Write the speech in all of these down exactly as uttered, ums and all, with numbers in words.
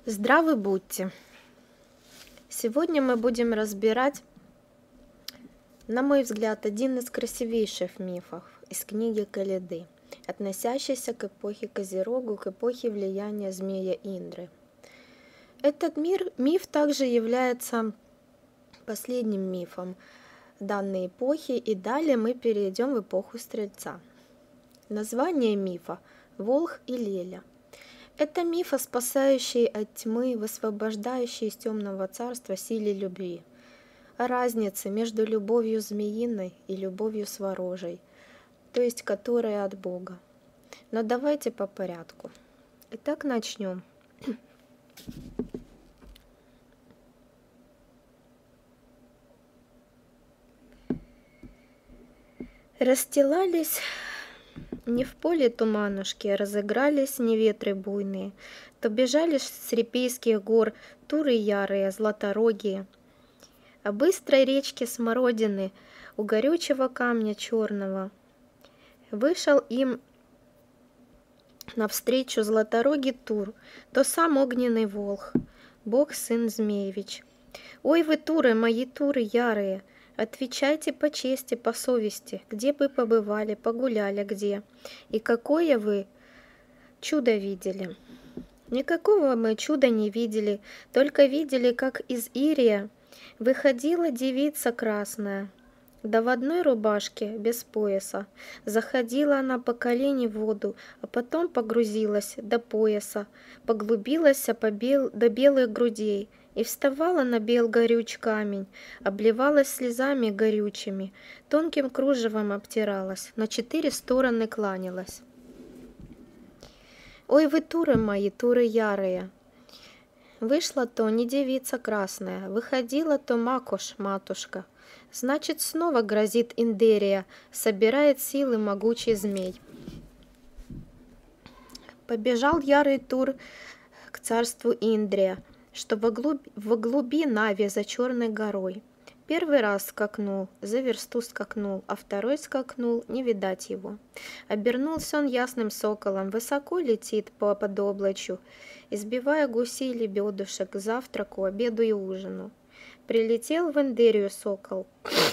Здравы будьте! Сегодня мы будем разбирать, на мой взгляд, один из красивейших мифов из книги Каледы, относящийся к эпохе Козерогу, к эпохе влияния змея Индры. Этот мир, миф также является последним мифом данной эпохи, и далее мы перейдем в эпоху Стрельца. Название мифа – Волх и Леля. Это миф, спасающий от тьмы, высвобождающий из темного царства силе любви. О разнице между любовью змеиной и любовью сворожей, то есть которая от Бога. Но давайте по порядку. Итак, начнем. Расстилались не в поле туманушки, разыгрались не ветры буйные, то бежали с репейских гор туры ярые, златорогие. А быстрой речки смородины у горючего камня черного вышел им навстречу златорогий Тур, то сам огненный волх, бог сын Змеевич. Ой вы, туры, мои туры ярые, отвечайте по чести, по совести, где бы побывали, погуляли где, и какое вы чудо видели. Никакого мы чуда не видели, только видели, как из Ирия выходила девица красная, да в одной рубашке, без пояса. Заходила она по колени в воду, а потом погрузилась до пояса, поглубилась по бел... до белых грудей, и вставала на бел горюч камень, обливалась слезами горючими, тонким кружевом обтиралась, на четыре стороны кланялась. Ой вы, туры мои, туры ярые! Вышла то не девица красная, выходила то макуш, матушка. Значит, снова грозит Индерия, собирает силы могучий змей. Побежал ярый Тур к царству Индрия, что во, глуб... во глуби Нави за черной горой. Первый раз скакнул, за версту скакнул, а второй скакнул, не видать его. Обернулся он ясным соколом, высоко летит по подоблачью, избивая гусей и лебедушек к завтраку, обеду и ужину. Прилетел в Индерию сокол,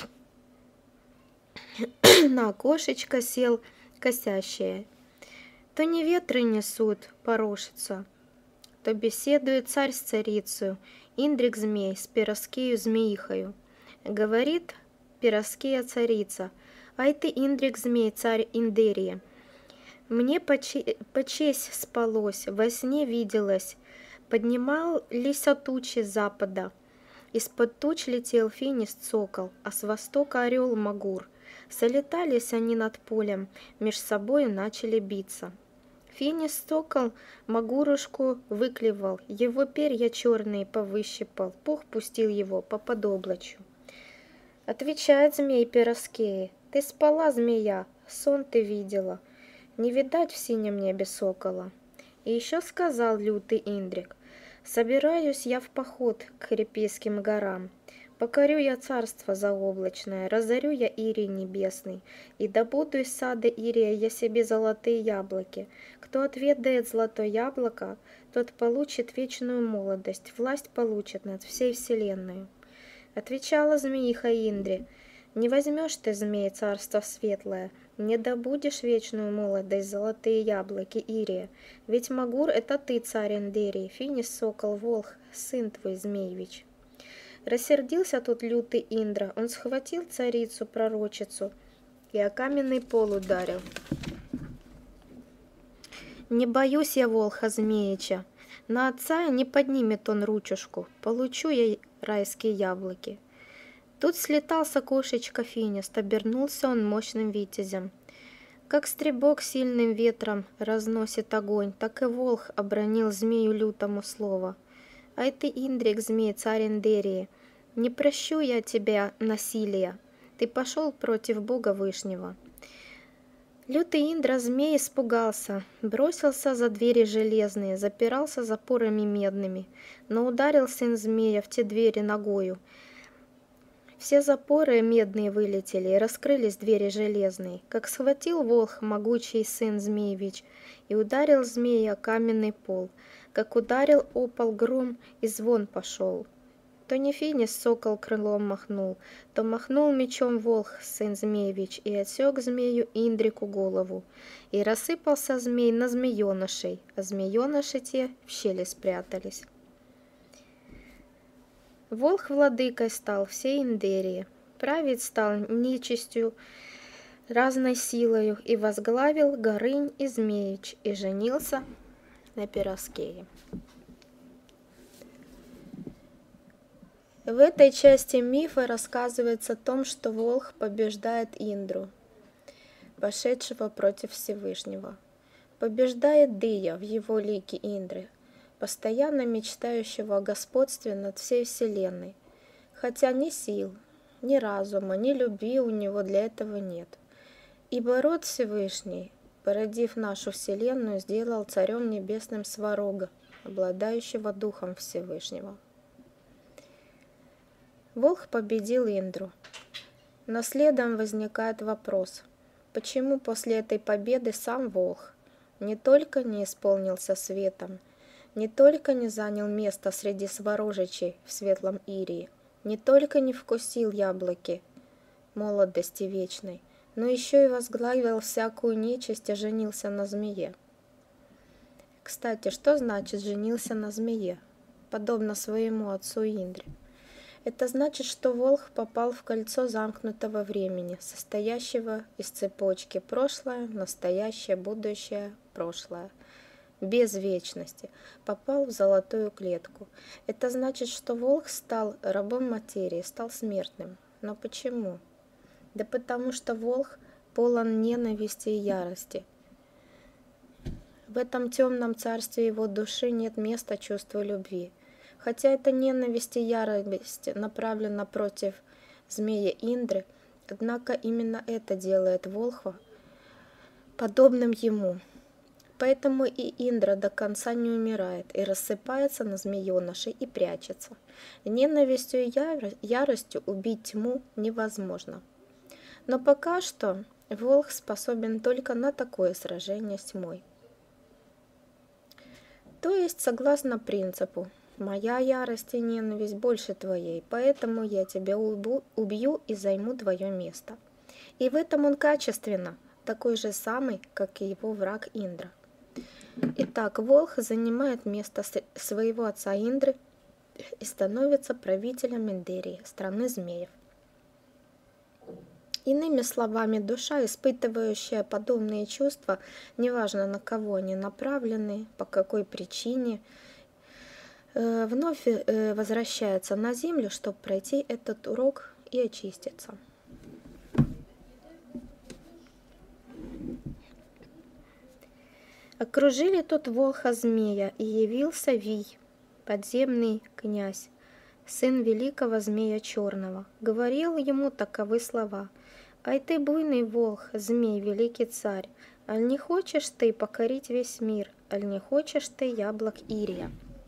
на окошечко сел косящее. То не ветры несут, порошится, то беседует царь с царицею, Индрик змей с Пироскею змеихою. Говорит Пироскея царица: «Ай ты, Индрик змей, царь Индерии, мне по, че по честь спалось, во сне виделось, поднимались от тучи запада, из-под туч летел финист сокол, а с востока орел Магур. Солетались они над полем, меж собою начали биться. Финист сокол Магурушку выклевал, его перья черные повыщипал, пух пустил его по подоблачью. Отвечает змей Пироскеи: ты спала, змея, сон ты видела, не видать в синем небе сокола. И еще сказал лютый Индрик: собираюсь я в поход к Репейским горам, покорю я царство заоблачное, разорю я Ирий небесный, и добуду из сада Ирия я себе золотые яблоки. Кто отведает золотое яблоко, тот получит вечную молодость, власть получит над всей вселенной. Отвечала змеиха Индре: не возьмешь ты, змей, царство светлое, не добудешь вечную молодость, золотые яблоки Ирия, ведь Магур — это ты, царь Индерии, Финис сокол волх, сын твой Змеевич. Рассердился тут лютый Индра, он схватил царицу-пророчицу и о каменный пол ударил. Не боюсь я волха Змеича, на отца не поднимет он ручушку, получу я райские яблоки. Тут слетал с окошечка Финист, обернулся он мощным витязем. Как стребок сильным ветром разносит огонь, так и волх обронил змею лютому слово. Ай ты, Индрик, змей, царь Индерии, не прощу я тебя насилия, ты пошел против Бога Вышнего. Лютый Индра змей испугался, бросился за двери железные, запирался запорами медными, но ударил сын змея в те двери ногою. Все запоры медные вылетели, и раскрылись двери железные, как схватил волх могучий сын Змеевич и ударил змея каменный пол. Как ударил опол гром, и звон пошел. То не Финис сокол крылом махнул, то махнул мечом волх, сын Змеевич, и отсек змею Индрику голову. И рассыпался змей на змеенышей, а змееныши те в щели спрятались. Волх владыкой стал всей Индерии, править стал нечистью разной силою, и возглавил Горынь и Змеич, и женился на Пироскее. В этой части мифа рассказывается о том, что Волх побеждает Индру, пошедшего против Всевышнего. Побеждает Дия в его лике Индры, постоянно мечтающего о господстве над всей вселенной, хотя ни сил, ни разума, ни любви у него для этого нет. Ибо род Всевышний, породив нашу вселенную, сделал царем небесным Сварога, обладающего духом Всевышнего. Волх победил Индру. Но следом возникает вопрос, почему после этой победы сам Волх не только не исполнился светом, не только не занял место среди сварожичей в светлом Ирии, не только не вкусил яблоки молодости вечной, но еще и возглавил всякую нечисть и женился на змее. Кстати, что значит «женился на змее», подобно своему отцу Индре? Это значит, что Волх попал в кольцо замкнутого времени, состоящего из цепочки прошлое, настоящее, будущее, прошлое, без вечности, попал в золотую клетку. Это значит, что Волх стал рабом материи, стал смертным. Но почему? Да потому что Волх полон ненависти и ярости. В этом темном царстве его души нет места чувству любви. Хотя эта ненависть и ярость направлена против змея Индры, однако именно это делает Волха подобным ему. Поэтому и Индра до конца не умирает и рассыпается на змеенышей и прячется. Ненавистью и яростью убить тьму невозможно. Но пока что Волх способен только на такое сражение с тьмой. То есть, согласно принципу, моя ярость и ненависть больше твоей, поэтому я тебя убью и займу твое место. И в этом он качественно такой же самый, как и его враг Индра. Итак, Волх занимает место своего отца Индры и становится правителем Индерии, страны змеев. Иными словами, душа, испытывающая подобные чувства, неважно на кого они направлены, по какой причине, вновь возвращается на землю, чтобы пройти этот урок и очиститься. Окружили тут Волха змея, и явился Вий, подземный князь, сын великого змея черного. Говорил ему таковы слова: «Ай ты, буйный волх, змей, великий царь, аль не хочешь ты покорить весь мир, аль не хочешь ты яблок Ирия?»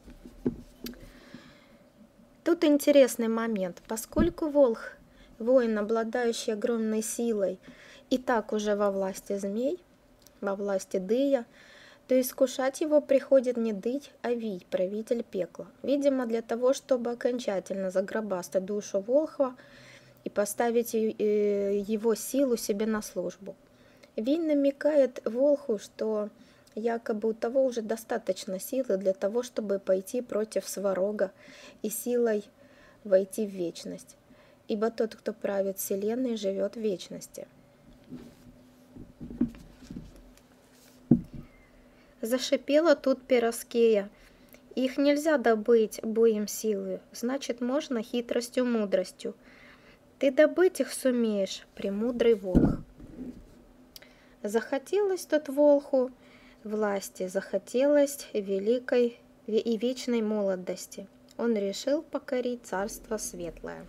Тут интересный момент, поскольку волх, воин, обладающий огромной силой, и так уже во власти змей, во власти Дыя, то искушать его приходит не Дый, а Вий, правитель пекла. Видимо, для того, чтобы окончательно загробастать душу волха и поставить его силу себе на службу. Вий намекает волху, что якобы у того уже достаточно силы для того, чтобы пойти против Сварога и силой войти в вечность, ибо тот, кто правит вселенной, живет в вечности. Зашипела тут Пироскея: «Их нельзя добыть боем силы, значит, можно хитростью, мудростью. Ты добыть их сумеешь, премудрый волх». Захотелось тут волху власти, захотелось великой и вечной молодости. Он решил покорить царство светлое.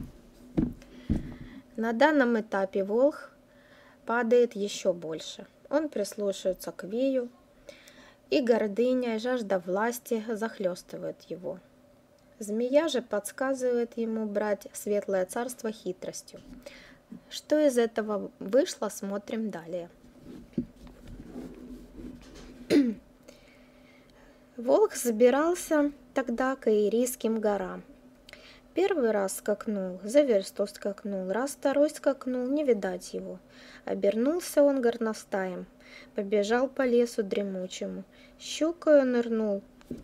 На данном этапе волх падает еще больше. Он прислушивается к Вию, и гордыня и жажда власти захлестывают его. Змея же подсказывает ему брать светлое царство хитростью. Что из этого вышло, смотрим далее. Волк забирался тогда к Иерийским горам. Первый раз скакнул, за версту скакнул, раз второй скакнул, не видать его. Обернулся он горностаем, побежал по лесу дремучему, щукою нырнул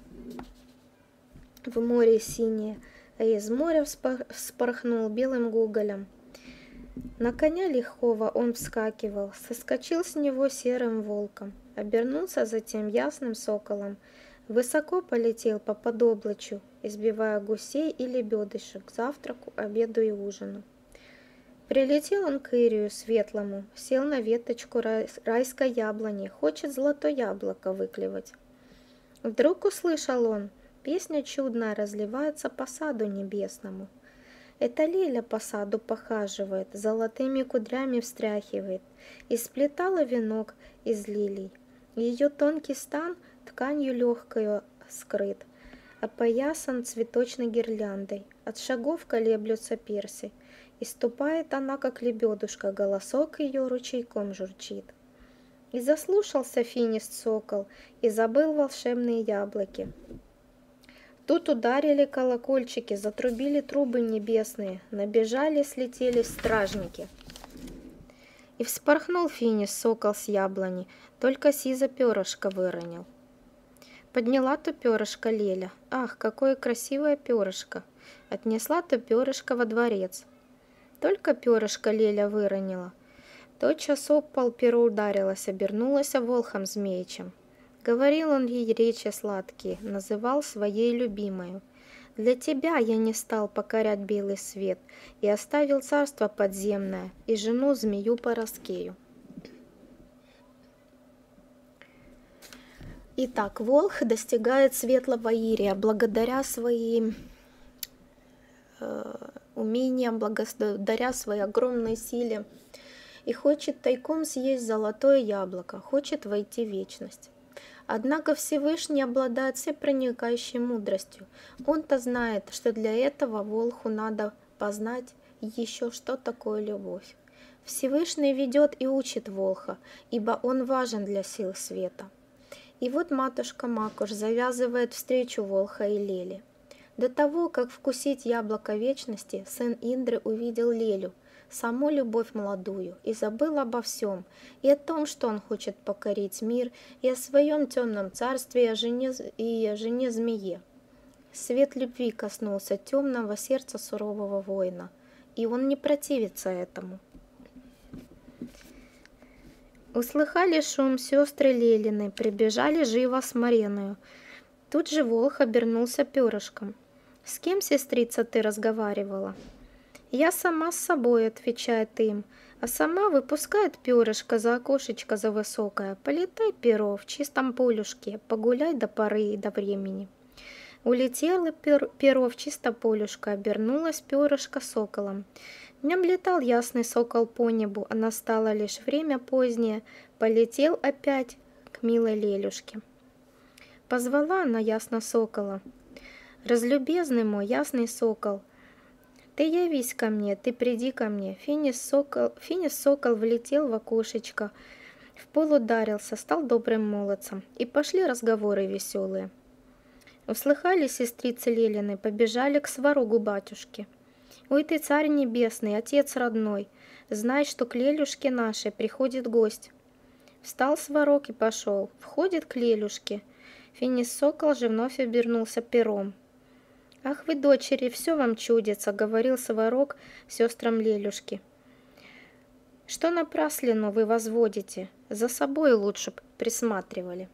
в море синее, а из моря вспорхнул белым гуголем. На коня лихого он вскакивал, соскочил с него серым волком, обернулся затем ясным соколом, высоко полетел по подоблачью, избивая гусей и лебедышек к завтраку, обеду и ужину. Прилетел он к Ирию светлому, сел на веточку райской яблони, хочет золотое яблоко выклевать. Вдруг услышал он, песня чудная разливается по саду небесному. Это Леля по саду похаживает, золотыми кудрями встряхивает, и сплетала венок из лилий. Ее тонкий стан тканью легкою скрыт, опоясан цветочной гирляндой. От шагов колеблются перси, и ступает она, как лебедушка, голосок ее ручейком журчит. И заслушался финист сокол, и забыл волшебные яблоки. Тут ударили колокольчики, затрубили трубы небесные, набежали, слетели стражники. И вспорхнул финис сокол с яблони, только сизо перышко выронил. Подняла то перышко Леля. Ах, какое красивое перышко! Отнесла то перышко во дворец. Только перышко Леля выронила. Тотчас об пол перо ударилось, обернулась волхом змеичем. Говорил он ей речи сладкие, называл своей любимою. Для тебя я не стал покорять белый свет, и оставил царство подземное, и жену змею Пороскею. Итак, волх достигает светлого Ирия благодаря своим э, умениям, благодаря своей огромной силе, и хочет тайком съесть золотое яблоко, хочет войти в вечность. Однако Всевышний обладает всепроникающей мудростью. Он-то знает, что для этого волху надо познать еще, что такое любовь. Всевышний ведет и учит волха, ибо он важен для сил света. И вот матушка Макуш завязывает встречу волха и Лели. До того, как вкусить яблоко вечности, сын Индры увидел Лелю, саму любовь молодую, и забыл обо всем, и о том, что он хочет покорить мир, и о своем темном царстве, и о жене, и о жене змее. Свет любви коснулся темного сердца сурового воина, и он не противится этому. Услыхали шум сестры Лелины, прибежали живо с Мареною. Тут же волх обернулся перышком. «С кем, сестрица, ты разговаривала?» «Я сама с собой», — отвечает им, а сама выпускает перышко за окошечко за высокое. «Полетай, перо, в чистом полюшке, погуляй до поры и до времени». Улетело перо в чисто полюшко, обернулось перышко соколом. Днем летал ясный сокол по небу, а настало лишь время позднее, полетел опять к милой Лелюшке. Позвала она ясно сокола. «Разлюбезный мой ясный сокол, ты явись ко мне, ты приди ко мне». Финис сокол, Финис сокол влетел в окошечко, в пол ударился, стал добрым молодцем, и пошли разговоры веселые. Услыхали сестрицы Лелины, побежали к сварогу батюшке. «Ой ты, царь небесный, отец родной, знай, что к Лелюшке нашей приходит гость». Встал сварог и пошел, входит к Лелюшке. Финис сокол же вновь обернулся пером. «Ах вы, дочери, все вам чудится», — говорил сварог сестрам Лелюшки. «Что напраслину вы возводите? За собой лучше б присматривали».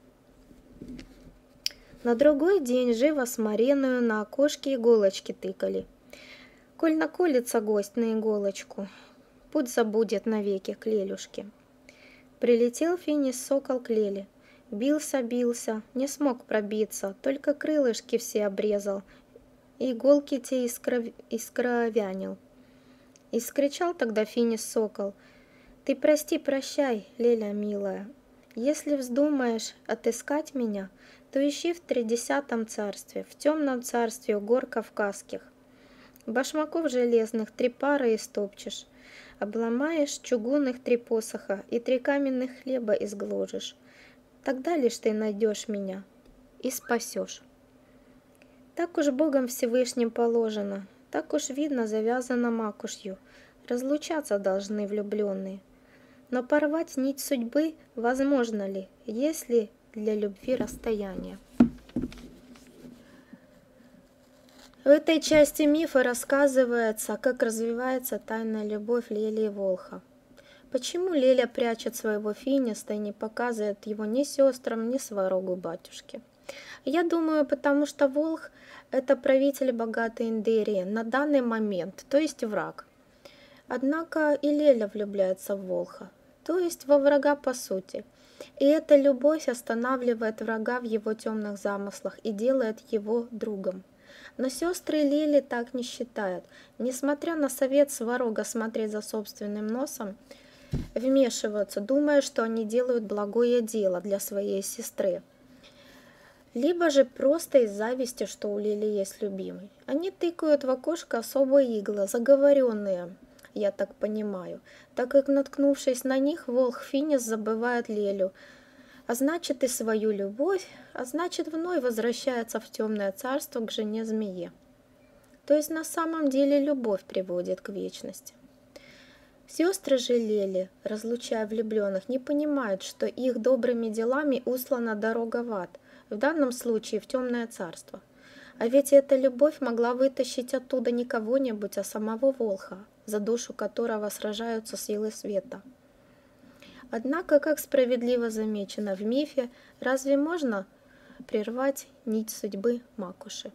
На другой день живо с Мареною на окошке иголочки тыкали. Коль наколется гость на иголочку, путь забудет навеки к Лелюшке. Прилетел Финис сокол к Леле. Бился, бился, не смог пробиться, только крылышки все обрезал, иголки те искров... искровянил. И скричал тогда Финис сокол: «Ты прости, прощай, Леля милая. Если вздумаешь отыскать меня, то ищи в тридесятом царстве, в темном царстве у гор Кавказских. Башмаков железных три пары истопчешь, обломаешь чугунных три посоха и три каменных хлеба изгложишь. Тогда лишь ты найдешь меня, и спасешь. Так уж Богом Всевышним положено, так уж видно завязано макушью, разлучаться должны влюбленные. Но порвать нить судьбы возможно ли, если для любви расстояние? В этой части мифа рассказывается, как развивается тайная любовь Лели и Волха. Почему Леля прячет своего Финиста и не показывает его ни сестрам, ни сварогу батюшке? Я думаю, потому что Волх – это правитель богатой Индерии на данный момент, то есть враг. Однако и Леля влюбляется в Волха, то есть во врага по сути. И эта любовь останавливает врага в его темных замыслах и делает его другом. Но сестры Лели так не считают. Несмотря на совет Сварога смотреть за собственным носом, вмешиваются, думая, что они делают благое дело для своей сестры. Либо же просто из зависти, что у Лели есть любимый. Они тыкают в окошко особые иглы, заговоренные, я так понимаю, так как, наткнувшись на них, волк Финис забывает Лелю, а значит и свою любовь, а значит вновь возвращается в темное царство к жене-змее. То есть на самом деле любовь приводит к вечности. Сестры же Лели, разлучая влюбленных, не понимают, что их добрыми делами услана дорога в ад, в данном случае в темное царство. А ведь эта любовь могла вытащить оттуда не кого-нибудь, а самого Волха, за душу которого сражаются силы света. Однако, как справедливо замечено в мифе, разве можно прервать нить судьбы Макуши?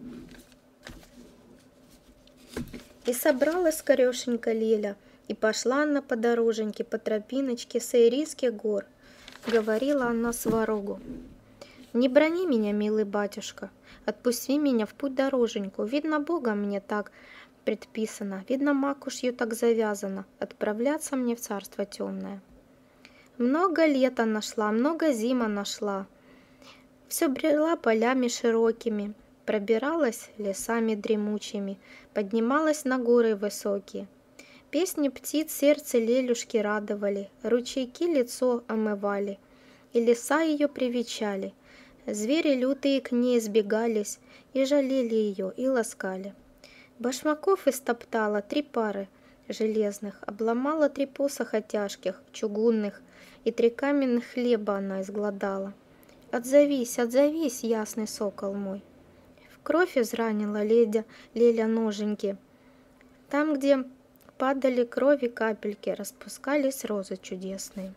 И собралась скорешенька Леля, и пошла она по дороженьке, по тропиночке с Иерийских гор. Говорила она Сварогу: «Не брони меня, милый батюшка, отпусти меня в путь дороженьку. Видно, Богом мне так предписано, видно, макушью так завязано, отправляться мне в царство темное. Много лета нашла, много зима нашла, все брела полями широкими, пробиралась лесами дремучими, поднималась на горы высокие. Песни птиц сердце Лелюшки радовали, ручейки лицо омывали, и леса ее привечали. Звери лютые к ней сбегались, и жалели ее, и ласкали. Башмаков истоптала три пары железных, обломала три посоха тяжких, чугунных, и три каменных хлеба она изгладала. Отзовись, отзовись, ясный сокол мой. В кровь изранила ледя, Леля ноженьки. Там, где падали крови капельки, распускались розы чудесные.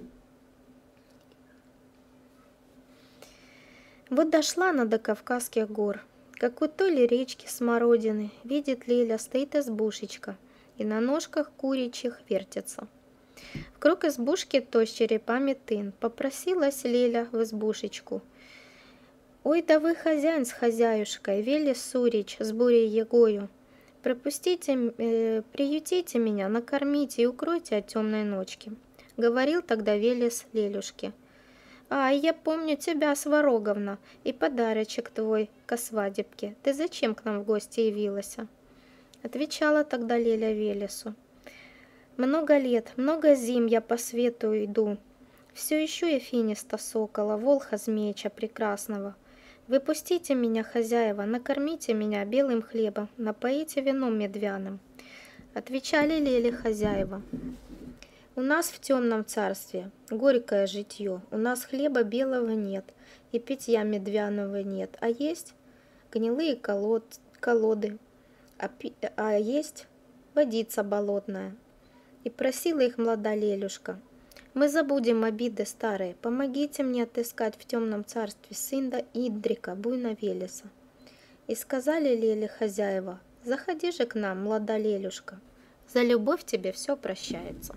Вот дошла она до Кавказских гор, как у той ли речки Смородины, видит Леля, стоит избушечка, и на ножках куричьих вертится. Вкруг избушки той с черепами тын, попросилась Леля в избушечку. Ой, да вы хозяин с хозяюшкой, Велес Сурич с бурей Егою, пропустите, э, приютите меня, накормите и укройте от темной ночки, говорил тогда Велес Лелюшке. А, я помню тебя, Свароговна, и подарочек твой ко свадебке. Ты зачем к нам в гости явилась? Отвечала тогда Леля Велесу. Много лет, много зим я по свету иду. Все ищу я Финиста сокола, волха змеича прекрасного. Выпустите меня, хозяева, накормите меня белым хлебом, напоите вином медвяным. Отвечали Леле хозяева. У нас в темном царстве горькое житье, у нас хлеба белого нет, и питья медвяного нет, а есть гнилые колод, колоды, а, пи, а есть водица болотная. И просила их млада Лелюшка: мы забудем обиды старые, помогите мне отыскать в темном царстве сына Идрика, буйна Велеса. И сказали Леле хозяева: заходи же к нам, млада Лелюшка, за любовь тебе все прощается.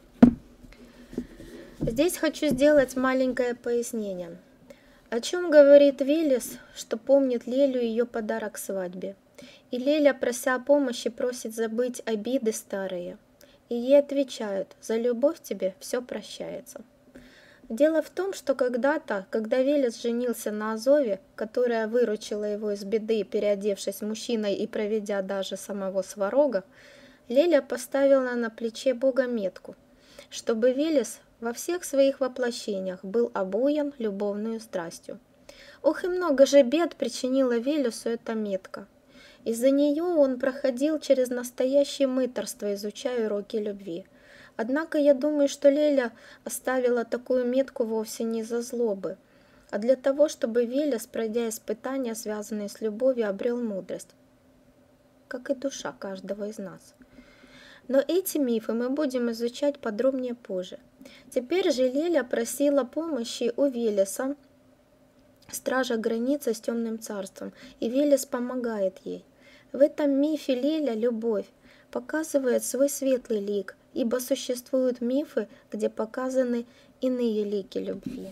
Здесь хочу сделать маленькое пояснение. О чем говорит Велес, что помнит Лелю ее подарок к свадьбе. И Леля, прося о помощи, просит забыть обиды старые. И ей отвечают: за любовь тебе все прощается. Дело в том, что когда-то, когда Велес женился на Азове, которая выручила его из беды, переодевшись мужчиной и проведя даже самого Сварога, Леля поставила на плече Бога метку, чтобы Велес во всех своих воплощениях был обуян любовную страстью. Ох, и много же бед причинила Велесу эта метка. Из-за нее он проходил через настоящее мытарство, изучая уроки любви. Однако я думаю, что Леля оставила такую метку вовсе не из-за злобы, а для того, чтобы Велес, пройдя испытания, связанные с любовью, обрел мудрость, как и душа каждого из нас. Но эти мифы мы будем изучать подробнее позже. Теперь же Леля просила помощи у Велеса, стража границы с темным царством, и Велес помогает ей. В этом мифе Леля, любовь, показывает свой светлый лик, ибо существуют мифы, где показаны иные лики любви.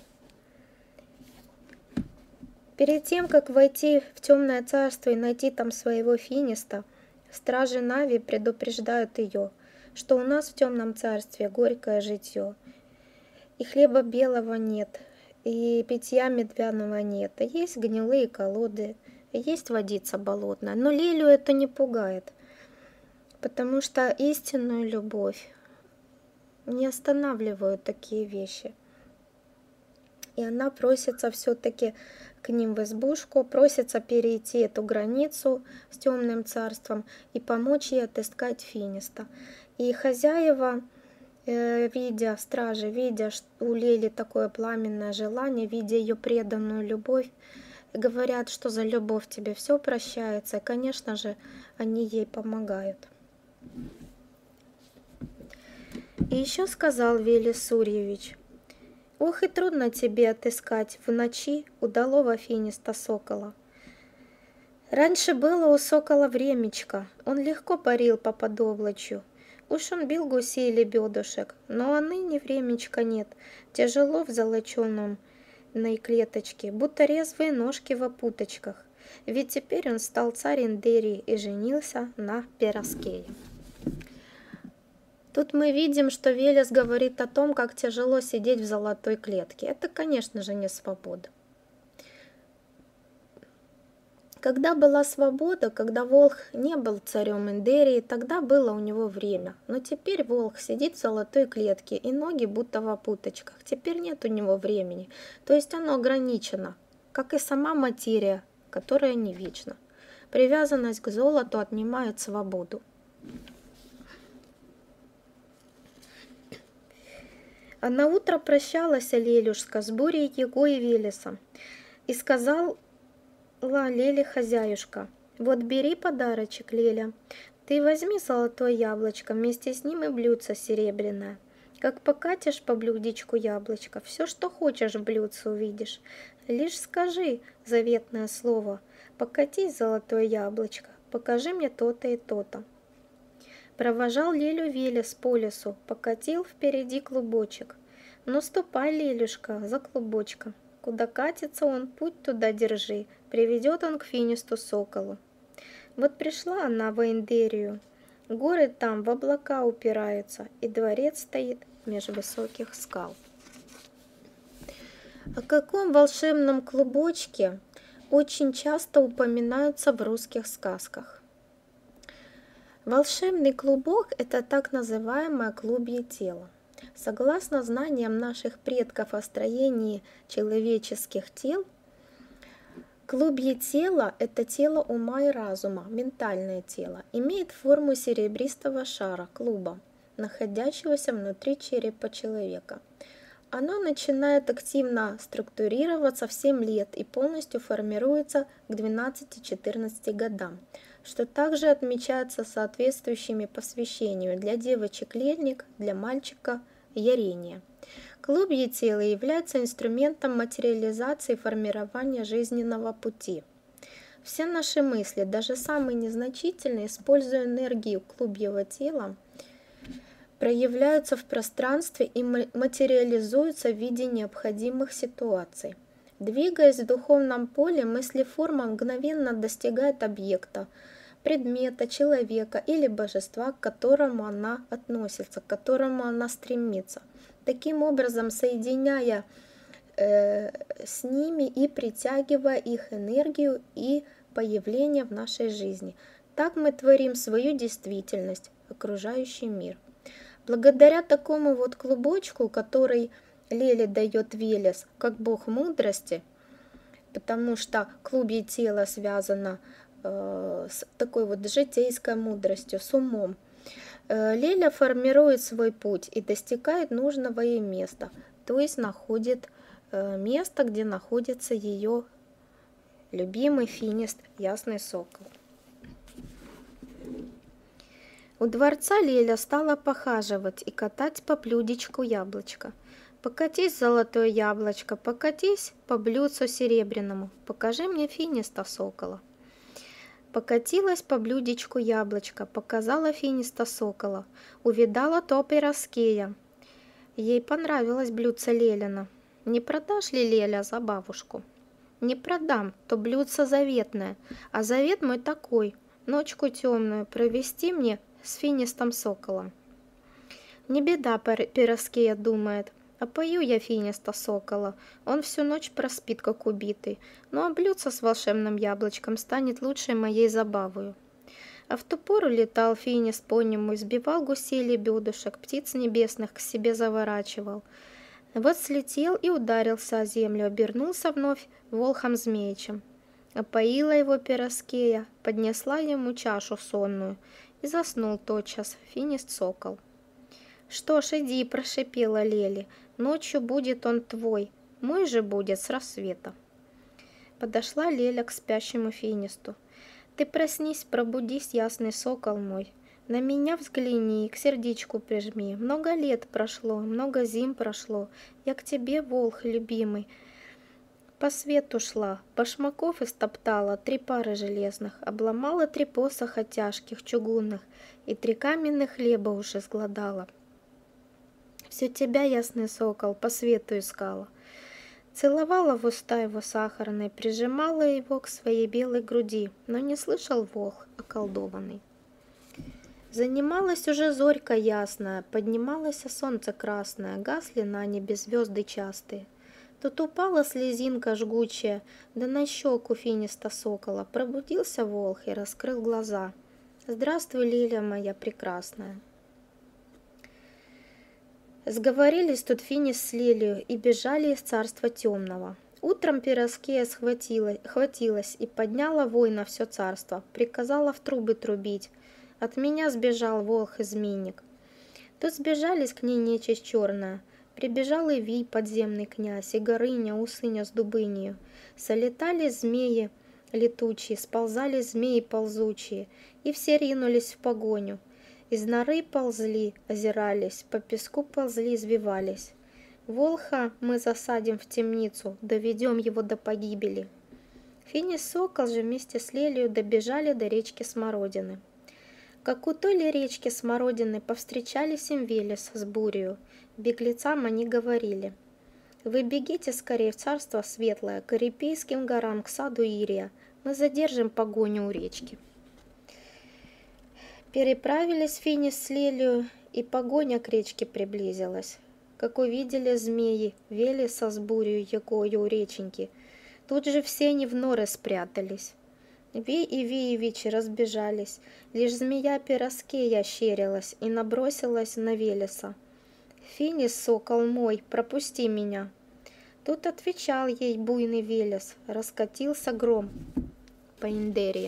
Перед тем, как войти в темное царство и найти там своего Финиста, стражи Нави предупреждают ее, что у нас в темном царстве горькое житье, и хлеба белого нет, и питья медвяного нет, а есть гнилые колоды, есть водица болотная. Но Лелю это не пугает, потому что истинную любовь не останавливают такие вещи. И она просится все-таки к ним в избушку, просится перейти эту границу с темным царством и помочь ей отыскать Финиста. И хозяева, э, видя, стражи, видя, что у Лели такое пламенное желание, видя ее преданную любовь, говорят, что за любовь тебе все прощается, и, конечно же, они ей помогают. И еще сказал Велес Сурьевич: «Ох, и трудно тебе отыскать в ночи удалого Финиста сокола. Раньше было у сокола времечко, он легко парил по подоблачью. Уж он бил гусей и лебедушек, но а ныне времечка нет, тяжело в золоченом на клеточке, будто резвые ножки в опуточках. Ведь теперь он стал царь Индерии и женился на Пераскее». Тут мы видим, что Велес говорит о том, как тяжело сидеть в золотой клетке. Это, конечно же, не свобода. Когда была свобода, когда Волх не был царем Индерии, тогда было у него время. Но теперь Волх сидит в золотой клетке, и ноги будто в опуточках. Теперь нет у него времени. То есть оно ограничено, как и сама материя, которая не вечна. Привязанность к золоту отнимает свободу. А на утро прощалась Лелюшка с Бурей, Его и Велесом. И сказала Леле хозяюшка: «Вот бери подарочек, Леля, ты возьми золотое яблочко, вместе с ним и блюдце серебряное. Как покатишь по блюдечку яблочко, все, что хочешь в блюдце увидишь. Лишь скажи заветное слово: покатись, золотое яблочко, покажи мне то-то и то-то». Провожал Лелю Велес по лесу, покатил впереди клубочек. «Ну ступай, Лелюшка, за клубочком. Куда катится он, путь туда держи, приведет он к Финисту соколу». Вот пришла она в Индерию. Горы там в облака упираются, и дворец стоит меж высоких скал. О каком волшебном клубочке очень часто упоминаются в русских сказках. Волшебный клубок – это так называемое клубье тело. Согласно знаниям наших предков о строении человеческих тел, клубье тело – это тело ума и разума, ментальное тело, имеет форму серебристого шара, клуба, находящегося внутри черепа человека. Оно начинает активно структурироваться в семь лет и полностью формируется к двенадцати-четырнадцати годам, что также отмечается соответствующими посвящению: для девочек лельник, для мальчика ярение. Клубье тела является инструментом материализации и формирования жизненного пути. Все наши мысли, даже самые незначительные, используя энергию клубьего тела, проявляются в пространстве и материализуются в виде необходимых ситуаций. Двигаясь в духовном поле, мыслеформа мгновенно достигает объекта, предмета, человека или божества, к которому она относится, к которому она стремится, таким образом соединяя э, с ними и притягивая их энергию и появление в нашей жизни. Так мы творим свою действительность, окружающий мир. Благодаря такому вот клубочку, который Леле дает Велес, как бог мудрости, потому что клубье тело связано э, с такой вот житейской мудростью, с умом. Э, Леля формирует свой путь и достигает нужного ей места, то есть находит э, место, где находится ее любимый финист Ясный Сокол. У дворца Леля стала похаживать и катать по блюдечку яблочко. Покатись, золотое яблочко, покатись по блюдцу серебряному, покажи мне финиста сокола. Покатилась по блюдечку яблочко, показала финиста сокола, увидала то пироскея. Ей понравилось блюдце Лелина. Не продашь ли, Леля, за бабушку? Не продам, то блюдце заветное, а завет мой такой, ночку темную провести мне с финистом соколом. Не беда, пироскея думает, опою я финиста сокола, он всю ночь проспит, как убитый, ну а блюдце с волшебным яблочком станет лучшей моей забавою. А в ту пору летал финист по нему, избивал гусей лебедушек, птиц небесных к себе заворачивал. Вот слетел и ударился о землю, обернулся вновь волхом-змеичем. Опоила его пироскея, поднесла ему чашу сонную, и заснул тотчас финист-сокол. «Что ж, иди», — прошипела Лели, — «ночью будет он твой, мой же будет с рассвета». Подошла Леля к спящему финисту. «Ты проснись, пробудись, ясный сокол мой, на меня взгляни, к сердечку прижми, много лет прошло, много зим прошло, я к тебе, волх любимый, по свету шла, башмаков истоптала три пары железных, обломала три посоха тяжких, чугунных, и три каменных хлеба уже сгладала. Все тебя, ясный сокол, по свету искала. Целовала в уста его сахарной, прижимала его к своей белой груди, но не слышал волх околдованный. Занималась уже зорька ясная, поднималось солнце красное, гасли на небе звезды частые. Тут упала слезинка жгучая, да на щеку финиста сокола. Пробудился волх и раскрыл глаза. «Здравствуй, Лиля моя прекрасная». Сговорились тут финист с Лилию и бежали из царства темного. Утром пироскея схватила, хватилась и подняла вой на все царство, приказала в трубы трубить. От меня сбежал волх-изменник. Тут сбежались к ней нечисть черная. Прибежал и Вий, подземный князь, и Горыня, Усыня с Дубынью. Солетали змеи летучие, сползали змеи ползучие, и все ринулись в погоню. Из норы ползли, озирались, по песку ползли, извивались. Волха мы засадим в темницу, доведем его до погибели. Финис-сокол же вместе с Лелию добежали до речки Смородины. Как у той ли речки Смородины повстречались им Велес с Бурею, беглецам они говорили: «Вы бегите скорее в царство светлое, к Орипейским горам, к саду Ирия, мы задержим погоню у речки». Переправились Финис с Лелию, и погоня к речке приблизилась. Как увидели змеи Велеса с Бурею якою у реченьки, тут же все они в норы спрятались. Вей и Виевичи разбежались, лишь змея Пироскея ощерилась и набросилась на Велеса. «Финис, сокол мой, пропусти меня!» Тут отвечал ей буйный Велес, раскатился гром по Индерии.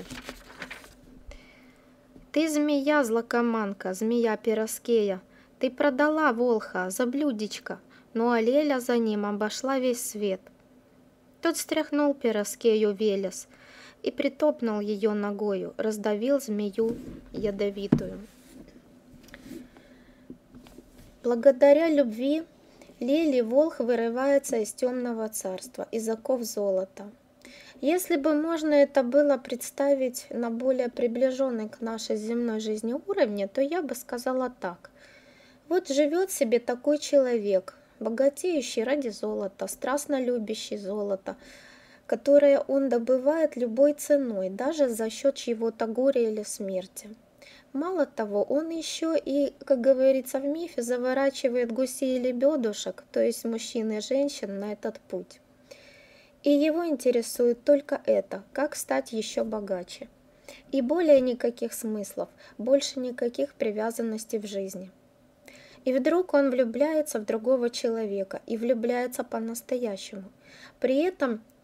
«Ты змея злокоманка, змея Пироскея, ты продала волха за блюдечко, ну а Леля за ним обошла весь свет». Тот стряхнул Пироскею Велес и притопнул ее ногою, раздавил змею ядовитую. Благодаря любви Лели волх вырывается из темного царства, из оков золота. Если бы можно это было представить на более приближенный к нашей земной жизни уровне, то я бы сказала так. Вот живет себе такой человек, богатеющий ради золота, страстно любящий золото, которое он добывает любой ценой, даже за счет чьего-то горя или смерти. Мало того, он еще и, как говорится в мифе, заворачивает гусей и лебедушек, то есть мужчин и женщин, на этот путь. И его интересует только это, как стать еще богаче. И более никаких смыслов, больше никаких привязанностей в жизни. И вдруг он влюбляется в другого человека, и влюбляется по-настоящему. При этом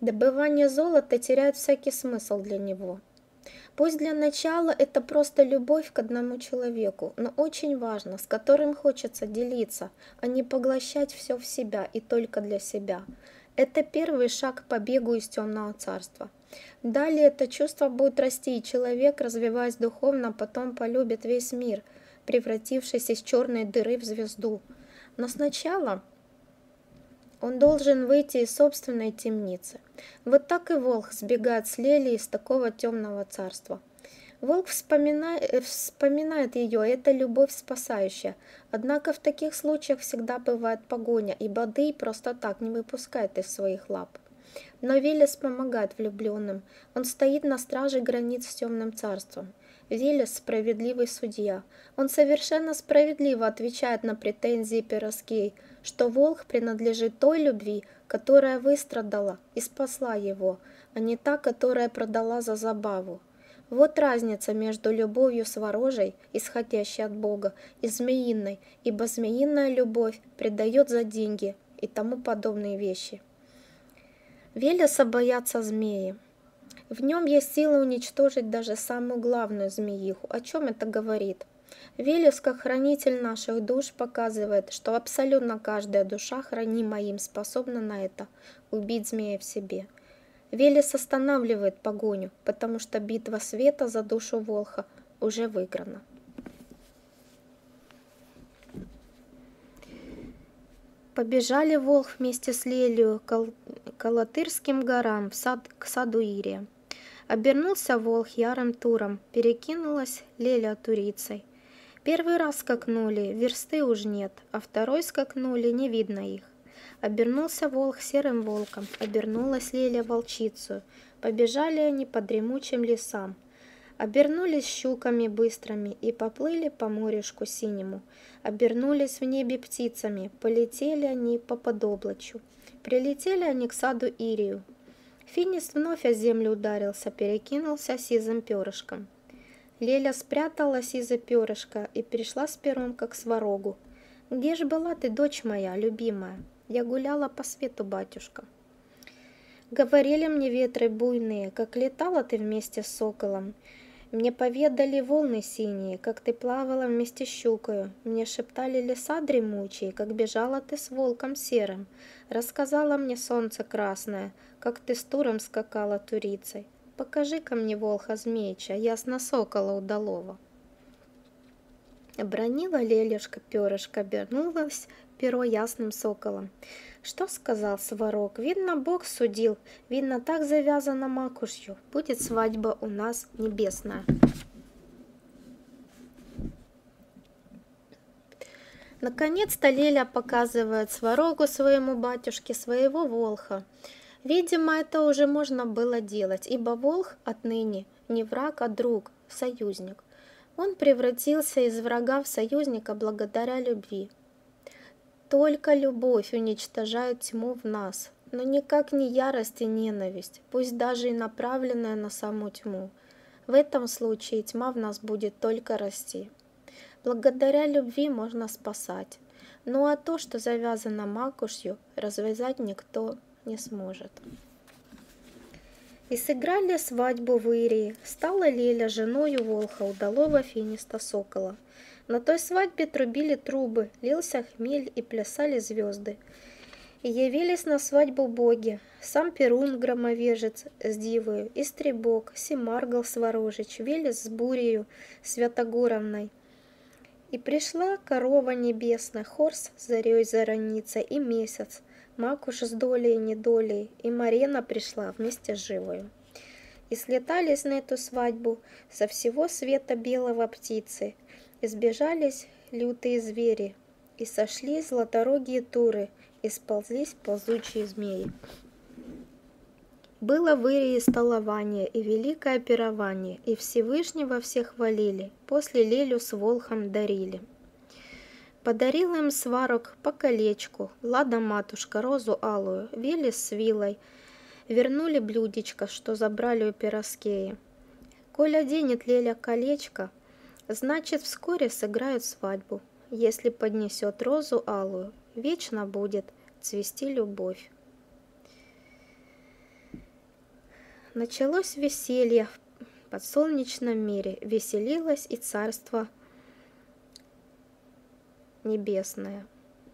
Добывание золота теряет всякий смысл для него. Пусть для начала это просто любовь к одному человеку, но очень важно, с которым хочется делиться, а не поглощать все в себя и только для себя. Это первый шаг к побегу из темного царства. Далее это чувство будет расти, и человек, развиваясь духовно, потом полюбит весь мир, превратившись из черной дыры в звезду. Но сначала он должен выйти из собственной темницы. Вот так и волк сбегает с Лели из такого темного царства. Волк вспоминает, вспоминает ее, это любовь спасающая. Однако в таких случаях всегда бывает погоня, и Бадый просто так не выпускает из своих лап. Но Велес помогает влюбленным. Он стоит на страже границ с темным царством. Велес – справедливый судья. Он совершенно справедливо отвечает на претензии Пироскей, что волк принадлежит той любви, которая выстрадала и спасла его, а не та, которая продала за забаву. Вот разница между любовью сворожей, исходящей от Бога, и змеиной, ибо змеиная любовь предает за деньги и тому подобные вещи. Велеса боятся змеи. В нем есть сила уничтожить даже самую главную змеиху. О чем это говорит? Велес, как хранитель наших душ, показывает, что абсолютно каждая душа, хранимая им, способна на это – убить змея в себе. Велес останавливает погоню, потому что битва света за душу волха уже выиграна. Побежали волх вместе с Лелию к Алатырским горам, в сад, к саду Ирия. Обернулся волх ярым туром, перекинулась Леля турицей. Первый раз скакнули, версты уж нет, а второй скакнули, не видно их. Обернулся волк серым волком, обернулась Леля волчицу. Побежали они по дремучим лесам. Обернулись щуками быстрыми и поплыли по морюшку синему. Обернулись в небе птицами, полетели они по подоблачью. Прилетели они к саду Ирию. Финист вновь о землю ударился, перекинулся сизым перышком. Леля спрятала сизое перышко и пришла с пером, как сварогу. «Где ж была ты, дочь моя, любимая? Я гуляла по свету, батюшка». Говорили мне ветры буйные, как летала ты вместе с соколом. Мне поведали волны синие, как ты плавала вместе с щукою. Мне шептали леса дремучие, как бежала ты с волком серым. Рассказала мне солнце красное, как ты с туром скакала турицей. Покажи-ка мне волха змеича, ясно сокола удалого. Обронила Лелюшка перышко, обернулась перо ясным соколом. Что сказал Сварог? Видно, Бог судил, видно, так завязано макушью. Будет свадьба у нас небесная. Наконец-то Леля показывает Сварогу, своему батюшке, своего волха. Видимо, это уже можно было делать, ибо волх отныне не враг, а друг, союзник. Он превратился из врага в союзника благодаря любви. Только любовь уничтожает тьму в нас, но никак не ярость и ненависть, пусть даже и направленная на саму тьму. В этом случае тьма в нас будет только расти. Благодаря любви можно спасать, ну а то, что завязано макушью, развязать никто не сможет. И сыграли свадьбу в Ирии. Стала Леля женою волха, удалого финиста сокола. На той свадьбе трубили трубы, лился хмель и плясали звезды. И явились на свадьбу боги, сам Перун громовежец с дивою, Истребок, Семаргл Сварожич, Велес с Бурею Святогоровной. И пришла корова небесная, Хорс с зарей заранится, и месяц, Макуш с долей и недолей, и Марена пришла вместе с живою. И слетались на эту свадьбу со всего света белого птицы, и сбежались лютые звери, и сошли златорогие туры, и сползлись ползучие змеи. Было в Ирии столование и великое пирование, и Всевышнего все хвалили, после Лелю с волхом дарили. Подарил им Сварог по колечку, Лада матушка розу алую, Велес с вилой, вернули блюдечко, что забрали у Пироскеи. Коль оденет Леля колечко, значит, вскоре сыграют свадьбу. Если поднесет розу алую, вечно будет цвести любовь. началось веселье в подсолнечном мире, веселилось и царство небесное.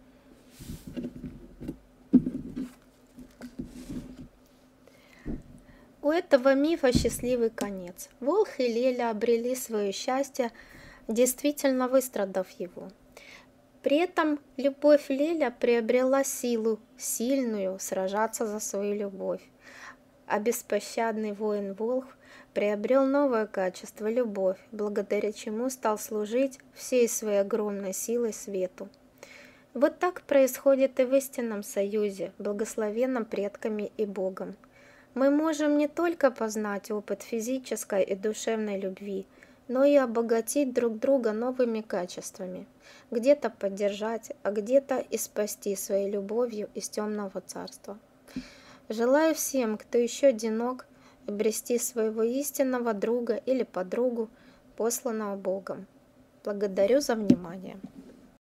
У этого мифа счастливый конец. Волх и Леля обрели свое счастье, действительно выстрадав его. При этом любовь Леля приобрела силу, сильную, сражаться за свою любовь. А беспощадный воин Волх приобрел новое качество – любовь, благодаря чему стал служить всей своей огромной силой свету. Вот так происходит и в истинном союзе, благословенном предками и Богом. Мы можем не только познать опыт физической и душевной любви, но и обогатить друг друга новыми качествами, где-то поддержать, а где-то и спасти своей любовью из темного царства. Желаю всем, кто еще одинок, обрести своего истинного друга или подругу, посланного Богом. Благодарю за внимание.